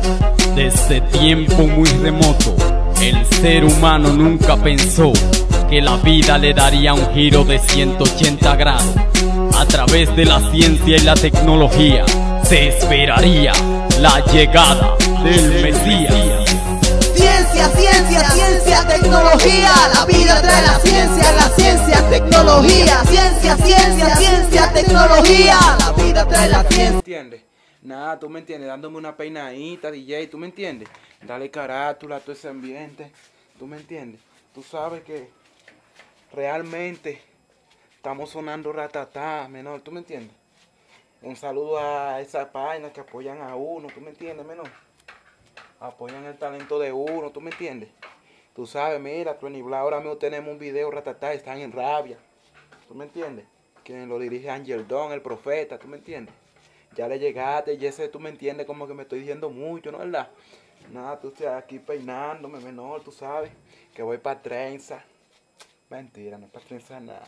Desde tiempo muy remoto, el ser humano nunca pensó que la vida le daría un giro de 180 grados. A través de la ciencia y la tecnología se esperaría la llegada del Mesías. Ciencia, ciencia, ciencia, tecnología. La vida trae la ciencia, tecnología. Ciencia, ciencia, ciencia, tecnología. La vida trae la ciencia. ¿Entiendes? Nada, tú me entiendes, dándome una peinadita, DJ, tú me entiendes. Dale carátula a todo ese ambiente, tú me entiendes. Tú sabes que realmente estamos sonando ratatá, menor, tú me entiendes. Un saludo a esas páginas que apoyan a uno, tú me entiendes, menor. Apoyan el talento de uno, tú me entiendes. Tú sabes, mira, Tony Bla, ahora mismo tenemos un video ratatá, están en rabia, tú me entiendes. Quien lo dirige Angel Don, el profeta, tú me entiendes. Ya le llegaste, y ese tú me entiendes, como que me estoy diciendo mucho, ¿no es verdad? Nada, tú estás aquí peinándome, menor, tú sabes, que voy para trenza. Mentira, no es para trenza nada.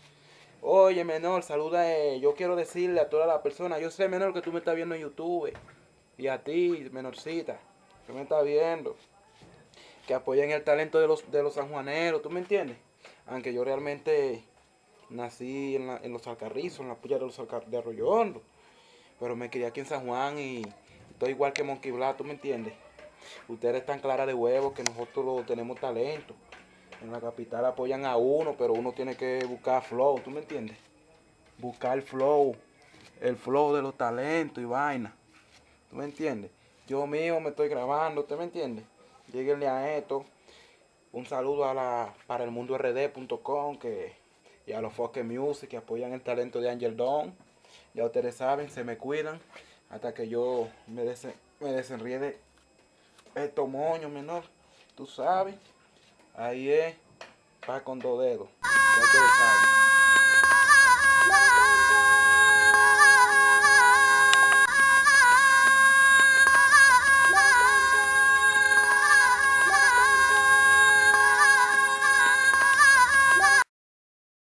Oye, menor, saluda, yo quiero decirle a todas las personas, yo sé, menor, que tú me estás viendo en YouTube, y a ti, menorcita, que me estás viendo, que apoyen el talento de los sanjuaneros, ¿tú me entiendes? Aunque yo realmente nací en los Alcarrizos, en la puya de Arroyo Hondo. Pero me crié aquí en San Juan y estoy igual que Monkey Black, ¿tú me entiendes? Ustedes están claras de huevo que nosotros tenemos talento. En la capital apoyan a uno, pero uno tiene que buscar flow, ¿tú me entiendes? Buscar el flow de los talentos y vaina. ¿Tú me entiendes? Yo mismo me estoy grabando, ¿tú me entiendes? Lléguenle a esto. Un saludo para el mundo rd.com y a los Foque Music que apoyan el talento de Angel Don. Ya ustedes saben, se me cuidan hasta que yo me desenriede estos moños, menor. Tú sabes, ahí es, pa' con dos dedos. Ya ustedes saben.